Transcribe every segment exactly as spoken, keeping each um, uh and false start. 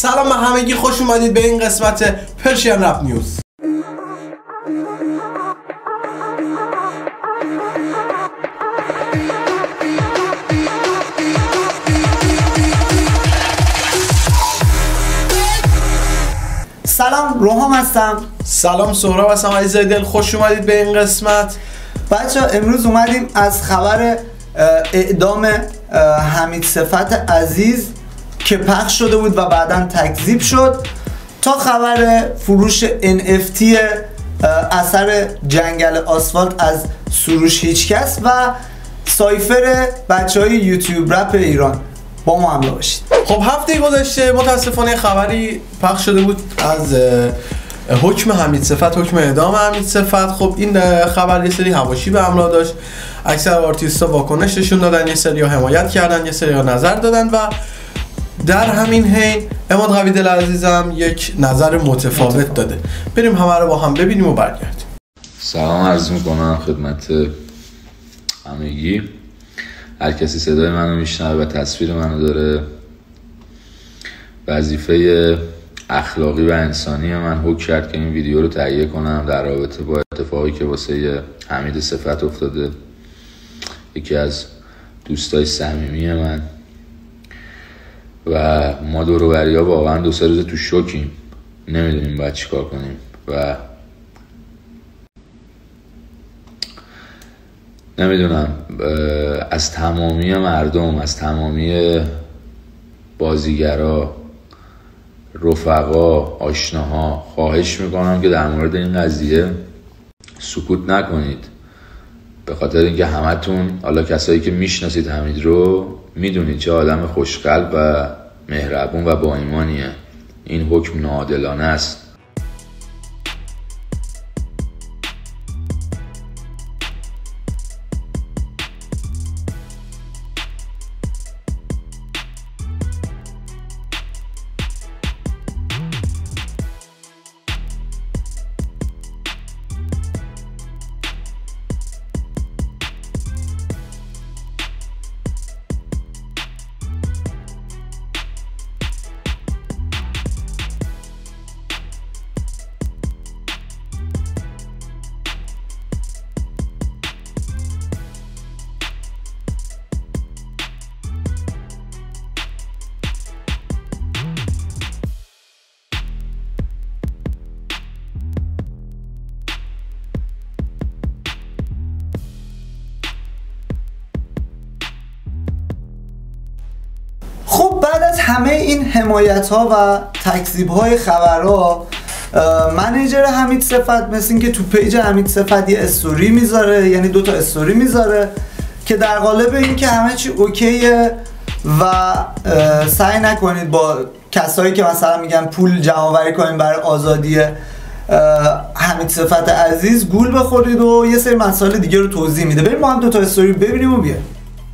سلام همگی، خوش اومدید به این قسمت پرشین رپ نیوز. سلام، روحام هستم. سلام، سهراب هستم. عزیزای دل، خوش اومدید به این قسمت. بچه ها امروز اومدیم از خبر اعدام حمید صفت عزیز که پخش شده بود و بعداً تکذیب شد تا خبر فروش ان اف تی اثر جنگل آسفالت از سروش هیچکس و سایفر بچه های یوتیوب رپ ایران. با ما همراه باشید. خب هفته گذشته متاسفانه خبری پخش شده بود از حکم حمید صفت، حکم اعدام حمید صفت. خب این خبر یه سری حواشی به همراه داشت. اکثر آرتیست‌ها واکنش نشون دادن، یه سری‌ها حمایت کردن، یه سری‌ها نظر دادن و در همین حین عماد قویدل عزیزم یک نظر متفاوت, متفاوت داده. بریم همه رو با هم ببینیم و برگردیم. سلام عرض می‌کنم خدمت همگی. هر کسی صدای منو میشنوه و تصویر منو داره، وظیفه اخلاقی و انسانی من حکم کرد که این ویدیو رو تهیه کنم در رابطه با اتفاقی که واسه حمید صفت افتاده، یکی از دوستای صمیمی من و ما دور و بریا واقعا دو سه روز تو شوکیم، نمیدونیم باید چی کار کنیم و نمیدونم از تمامی مردم، از تمامی بازیگرا، رفقا، آشناها خواهش میکنم که در مورد این قضیه سکوت نکنید، به خاطر اینکه همتون، حالا کسایی که میشناسید حمید رو، میدونید چه آدم خوشقلب و مهربون و با ایمانیه. این حکم ناعادلانه است. خب بعد از همه این حمایت ها و تکذیب های خبرها، منیجر حمید صفت مثل این که تو پیج حمید صفت یه استوری میذاره، یعنی دوتا استوری میذاره که در قالب این که همه چی اوکیه و سعی نکنید با کسایی که مثلا میگن پول جمع آوری کنید برای آزادی حمید صفت عزیز گول بخورید و یه سری مسائل دیگه رو توضیح میده. بریم ما هم دوتا استوری ببینیم و بیایم.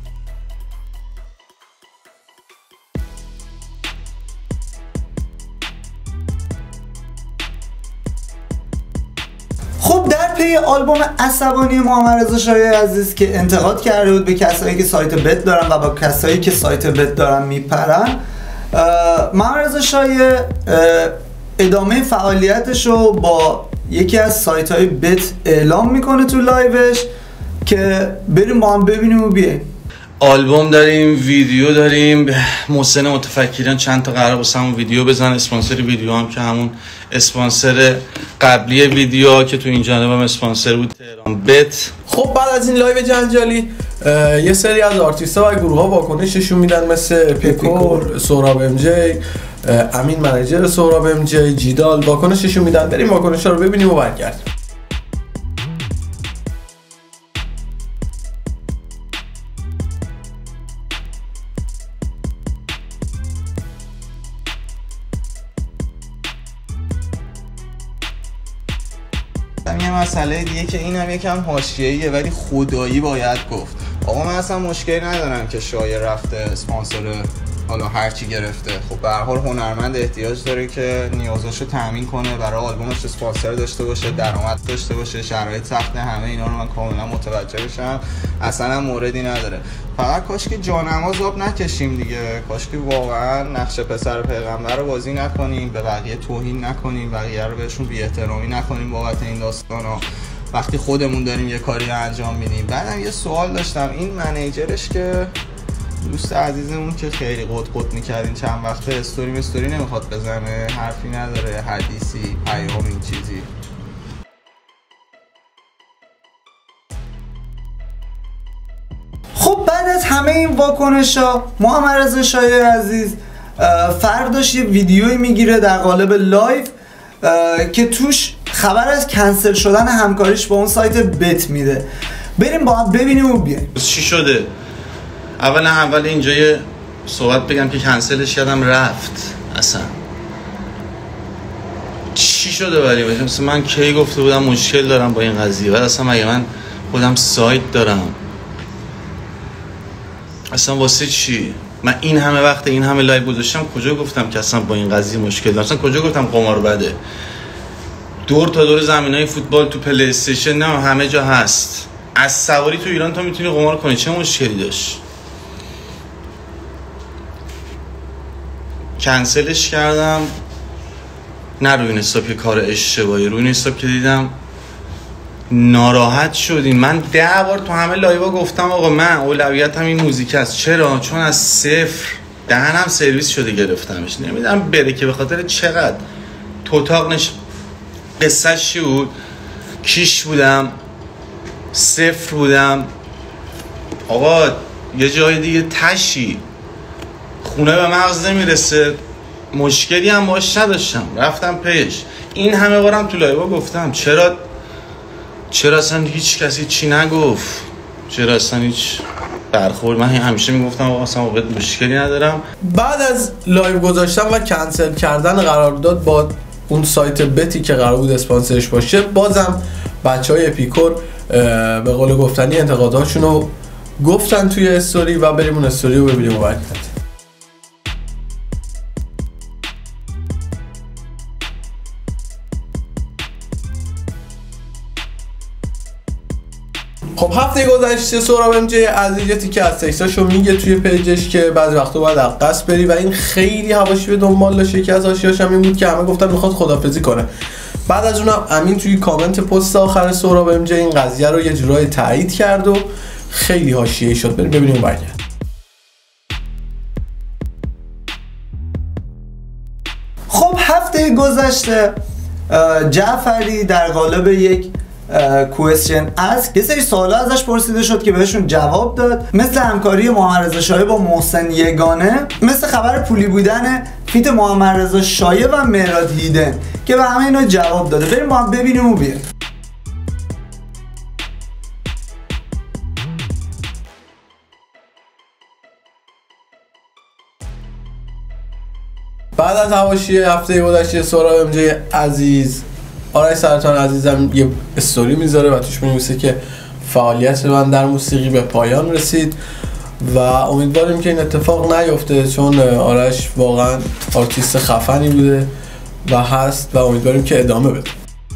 خب در پی آلبوم عصبانی محمد رضا شاه عزیز که انتقاد کرده بود به کسایی که سایت بت دارن و با کسایی که سایت بت دارن میپرن، محمد رضا شاه ادامه فعالیتش رو با یکی از سایت های بت اعلام میکنه تو لایوش که بریم با هم ببینیم و بیاییم. آلبوم داریم، ویدیو داریم. محسن متفکران چند تا قرار واسه همون ویدیو بزن. اسپانسر ویدیو هم که همون اسپانسر قبلی ویدیو که تو این جانب هم اسپانسر بود، تهران بت. خب بعد از این لایو جنجالی یه سری از آرتیست‌ها و گروه‌ها واکنششون میدن، مثل پیکور، سهراب ام جی، امین منیجر سهراب ام جی، جیدال واکنششون میدن. بریم واکنش‌ها رو ببینیم و برگردیم. یه مسئله دیگه که اینم یکم حاشیه‌ایه ولی خدایی باید گفت. آقا من اصلا مشکلی ندارم که شایع رفته اسپانسر حالا هرچی گرفته. خب به هر حال هنرمند احتیاج داره که نیازاشو تامین کنه، برای آلبومش اسپانسر داشته باشه، درآمد داشته باشه، شرایط سخت، همه اینا رو من کاملا متوجه بشم، اصلا موردی نداره. فقط کاش که جانماز آب نکشیم دیگه، کاش که واقعا نقش پسر پیغمبر رو بازی نکنیم، به بقیه توهین نکنیم، بقیه رو بهشون بی‌احترامی نکنیم بابت این داستانا وقتی خودمون داریم یه کاری انجام میدیم. بعدم یه سوال داشتم، این منیجرش که دوست عزیزمون که خیلی قط قط میکردین چند وقته استوری استوری نمیخواد بزنه، حرفی نداره، حدیثی، پیام، این چیزی؟ خب بعد از همه این واکنش‌ها محمد رضا شایع عزیز فرداش یه ویدیویی میگیره در قالب لایو که توش خبر از کنسل شدن همکاریش با اون سایت بت میده. بریم با هم ببینیم و بیایم. چی شده؟ اولا اول اینجا یه صحبت بگم که کنسلش کردم رفت. اصلا چی شده ولی مثلا من کی گفته بودم مشکل دارم با این قضیه؟ بعد اصلا مگه من خودم سایت دارم؟ اصلا واسه چی؟ من این همه وقت این همه لایو گذاشتم، کجا گفتم که اصلا با این قضیه مشکل دارم؟ اصلا کجا گفتم قمار بده؟ دور تا دور زمینای فوتبال تو پلی استیشن نه همه جا هست. از سواری تو ایران تو میتونی قمار کنی، چه مشکلی داشت؟ کنسلش کردم، نه روی این حساب که کار اشتباهی، روی این حساب که دیدم ناراحت شدین. من ده بار تو همه لایوها گفتم آقا من اولویتم این موزیک است. چرا؟ چون از صفر دهنم سرویس شده گرفتمش، نمیدونم بره که به خاطر چقدر تو اتاق نش قصهش چی بود؟ کیش بودم، صفر بودم، آقا یه جای دیگه تشی، خونه به مغز نمیرسه، مشکلی هم باش نداشتم، رفتم پیش. این همه بارم تو لایوها گفتم چرا چرا اصلا هیچ کسی چی نگفت؟ چرا اصلا هیچ برخورد؟ من همیشه میگفتم آقا اصلا واقعا مشکلی ندارم. بعد از لایو گذاشتن و کنسل کردن قرارداد با اون سایت بتی که قرار بود اسپانسرش باشه، بازم بچهای اپیکور به قول گفتنی انتقادهاشون رو گفتن توی استوری و بریم اون استوری رو ببینیم و برکت. خب هفته گذشته سهراب ام جی عزیز یه تیکه از تکستاشو میگه توی پیجش که بعضی وقتا باید عقص بری و این خیلی حواشی به دنبال داشت. یکی از حاشیه‌اش هم این بود که همه گفتن میخواد خدافظی کنه. بعد از اونم امین توی کامنت پست آخر سهراب ام جی این قضیه رو یه جورایی تایید کرد و خیلی حاشیه‌ای شد. بریم ببینیم اون برگرد. خب هفته گذشته جعفری در قالب یک کوئسچن از یه سری سوالا ازش پرسیده شد که بهشون جواب داد، مثل همکاری محمد رضا شایع با محسن یگانه، مثل خبر پولی بودن فیت محمد رضا شایع و مهراد هیدن که به همه اینا جواب داده. بریم با هم ببینیم و بیایم. بعد از حواشی هفته گذشته سهراب ام جی عزیز، آرش سرطان عزیزم یه استوری میذاره و توش می‌نویسه که فعالیت من در موسیقی به پایان رسید و امیدواریم که این اتفاق نیفته، چون آرش واقعا آرتیست خفنی بوده و هست و امیدواریم که ادامه بده.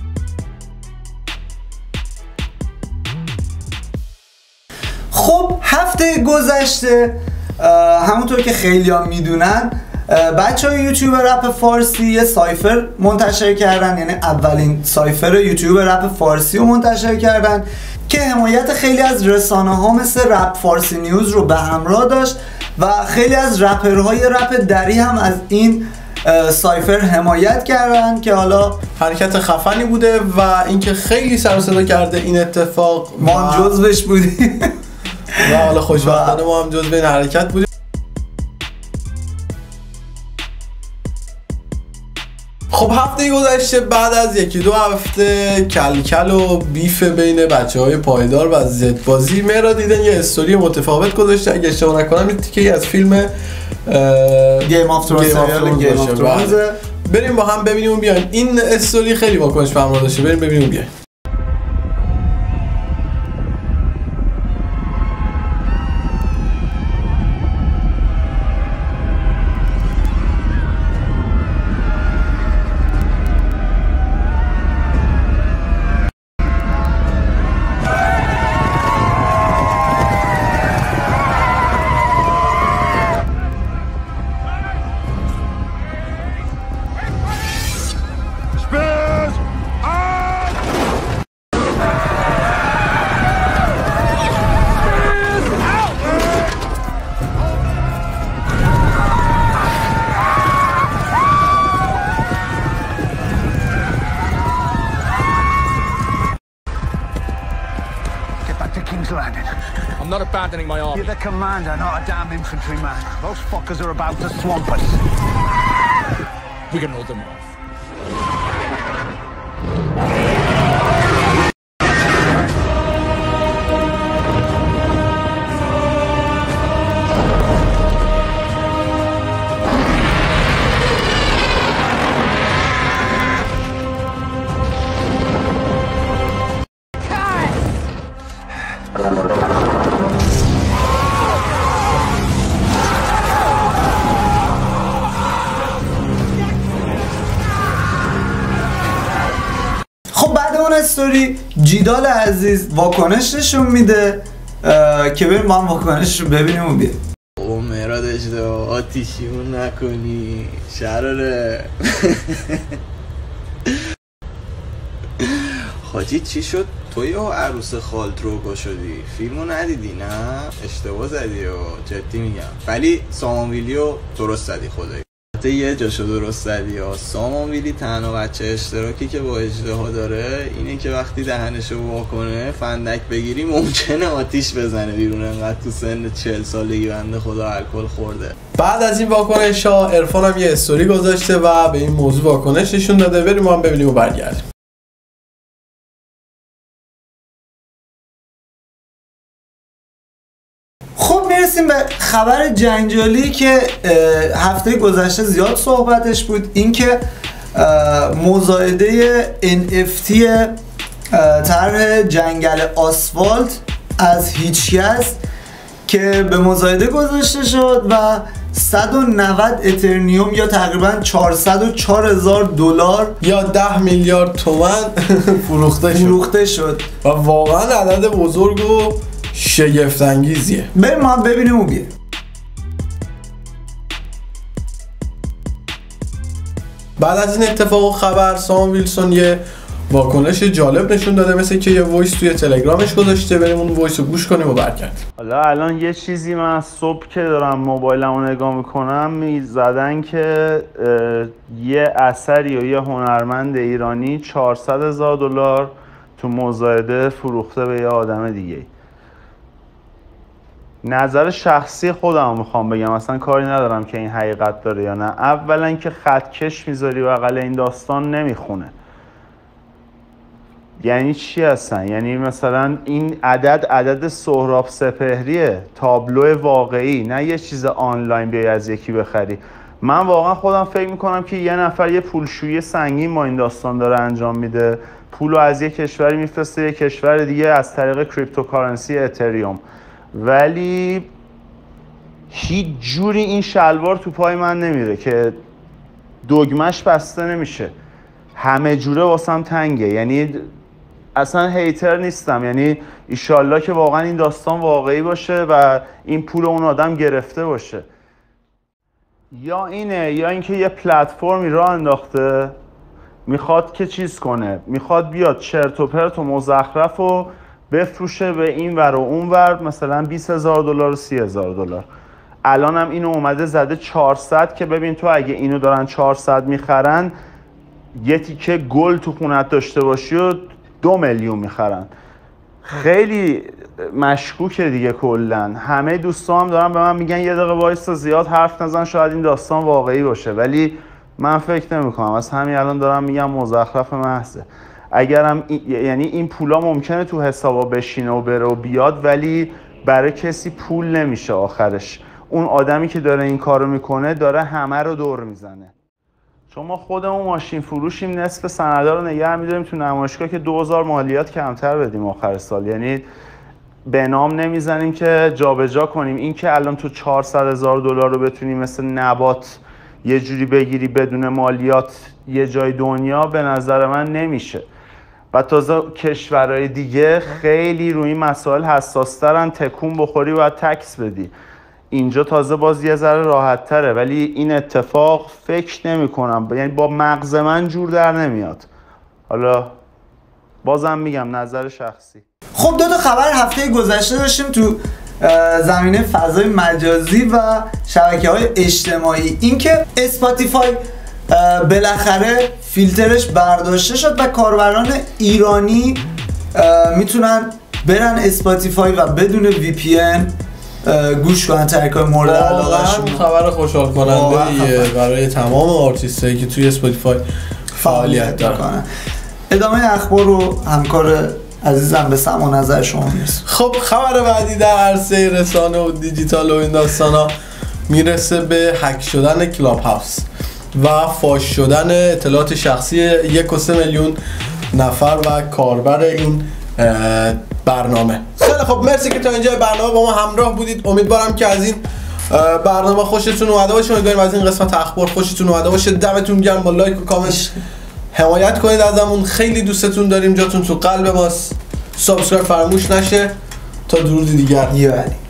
خب هفته گذشته همونطور که خیلی ها میدونن بچه های یوتیوب رپ فارسی یه سایفر منتشر کردن، یعنی اولین سایفر یوتیوب رپ فارسی رو منتشر کردن که حمایت خیلی از رسانه ها مثل رپ فارسی نیوز رو به همراه داشت و خیلی از رپرهای رپ دری هم از این سایفر حمایت کردن که حالا حرکت خفنی بوده و اینکه خیلی سر و صدا کرده این اتفاق. ما هم جزوش بودیم و حالا خوشبختانه ما هم جزو این حرکت بودیم. خب هفته گذشته بعد از یکی دو هفته کلکل و بیف بین بچه های پایدار و زد بازی، مهراد دیدن یه استوری متفاوت گذاشته. اگه اشتباه نکنم یه تیکه‌ای از فیلم گیم آف ترونز. بریم با هم ببینیم و بیایم. این استوری خیلی واکنش به همراه داشته، بریم ببینیم و بیایم. not abandoning my army. You're the commander, not a damn infantryman. Those fuckers are about to swamp us. We can hold them off. خب بعد اون استوری جیدال عزیز واکنش نشون میده که بریم ما هم واکنش رو ببینیم و بیاییم. او مهراد اجدا آتیشیمون نکنی شراره. حاجی چی شد؟ تو یا عروس خالدروگو شدی؟ فیلمو ندیدی نه؟ اشتباه زدی و جدی میگم. ولی سامان ویلیو درست زدی خدایی. حتی یه جاشو درست زدی ها. سامان ویلی تنها بچه اشتراکی که با اجدها داره اینه که وقتی دهنشو واکنه فندک بگیری ممکنه آتیش بزنه بیرون، انقدر تو سن چهل سالگی بنده خدا الکل خورده. بعد از این واکنش ها عرفان هم یه استوری گذاشته و به این موضوع واکنش نشون داده. بریم ما هم ببینیم و برگردیم. خب میرسیم به خبر جنجالی که هفته گذشته زیاد صحبتش بود، این که مزایده ان اف تی طرح جنگل آسفالت از هیچکس که به مزایده گذاشته شد و صد و نود اترنیوم یا تقریبا چهارصد و چهار هزار دلار یا ده میلیارد تومان فروخته شد. فروخته شد و واقعا عدد بزرگ و شگفت انگیزیه. بریم ما هم ببینیم و بیاییم. بعد از این اتفاق و خبر سام ویلسون یه واکنش جالب نشون داده، مثل که یه وایس توی تلگرامش گذاشته. بریم اون وایس رو گوش کنیم و برگردیم. حالا الان یه چیزی من صبح که دارم موبایلمو نگاه میکنم میزدن که یه اثری و یه هنرمند ایرانی چهارصد هزار دلار تو مزایده فروخته به یه آدم دیگه. نظر شخصی خودم میخوام بگم، اصلا کاری ندارم که این حقیقت داره یا نه. اولا که خطکش میذاری بغل این داستان نمیخونه. یعنی چی هستن؟ یعنی مثلا این عدد عدد سهراب سپهریه، تابلو واقعی، نه یه چیز آنلاین بیای از یکی بخری. من واقعا خودم فکر میکنم که یه نفر یه پولشویی سنگین با این داستان داره انجام میده، پولو از یه کشوری میفرسته یه کشور دیگه از طریق کریپتوکارنسی اتریوم. ولی هیچ جوری این شلوار تو پای من نمیره که دگمش بسته نمیشه، همه جوره واسم تنگه. یعنی اصلا هیتر نیستم، یعنی ایشالله که واقعا این داستان واقعی باشه و این پول اون آدم گرفته باشه. یا اینه یا اینکه یه پلتفرمی راه انداخته میخواد که چیز کنه، میخواد بیاد چرت و پرت و مزخرف و بفروشه به این ور و اون ور، مثلا بیست هزار دلار و سی هزار دلار. الان هم اینو اومده زده چهارصد که ببین تو اگه اینو دارن چهارصد میخرن یه تیکه گل تو خونت داشته باشی و دو میلیون میخرن. خیلی مشکوکه دیگه. کلا همه دوستان هم دارن به من میگن یه دقیقه وایسا زیاد حرف نزن شاید این داستان واقعی باشه، ولی من فکر نمیکنم. از همین الان دارم میگم مزخرف محضه. اگرم ای... یعنی این پولا ممکنه تو حسابا بشینه و بره و بیاد، ولی برای کسی پول نمیشه آخرش. اون آدمی که داره این کارو میکنه داره همه رو دور میزنه. چون ما خودمون ماشین فروشیم، نصف سندا رو نگه می‌داریم تو نمایشگاه که دو هزار مالیات کمتر بدیم آخر سال. یعنی به نام نمیزنیم که جابجا کنیم. این که الان تو چهارصد هزار دلار رو بتونی مثل نبات یه جوری بگیری بدون مالیات یه جای دنیا، به نظر من نمیشه. و تازه کشورهای دیگه خیلی روی این مسائل حساس‌ترن، تکون بخوری باید تکس بدی. اینجا تازه باز یه ذره راحت تره، ولی این اتفاق فکر نمی کنم، یعنی با مغز من جور در نمیاد. حالا بازم میگم نظر شخصی. خب دو تا خبر هفته گذشته داشتیم تو زمینه فضای مجازی و شبکه‌های اجتماعی. این که اسپاتیفای بالاخره فیلترش برداشته شد و کاربران ایرانی میتونن برن اسپاتیفای و بدون وی پی ان گوش کنن ترکای مورد علاقه‌شون. خبر خوشحال کننده برای تمام آرتیستایی که توی اسپاتیفای فعالیت دارن. ادامه اخبار رو همکار عزیزم به سمع و نظر شما میرسه. خب خبر بعدی در عرصه رسانه و دیجیتال و این داستانا میرسه به هک شدن کلاب هاوس و فاش شدن اطلاعات شخصی یک و سه میلیون نفر و کاربر این برنامه. خیلی خب مرسی که تا اینجا برنامه با ما همراه بودید. امیدوارم که از این برنامه خوشتون اومده باشه. امیدوارم از این قسمت اخبار خوشتون اومده باشه. دمتون گرم. با لایک و کامنت حمایت کنید ازمون. خیلی دوستتون داریم. جاتون تو قلب ماست. سابسکرایب فراموش نشه. تا درودی دیگر. یعنی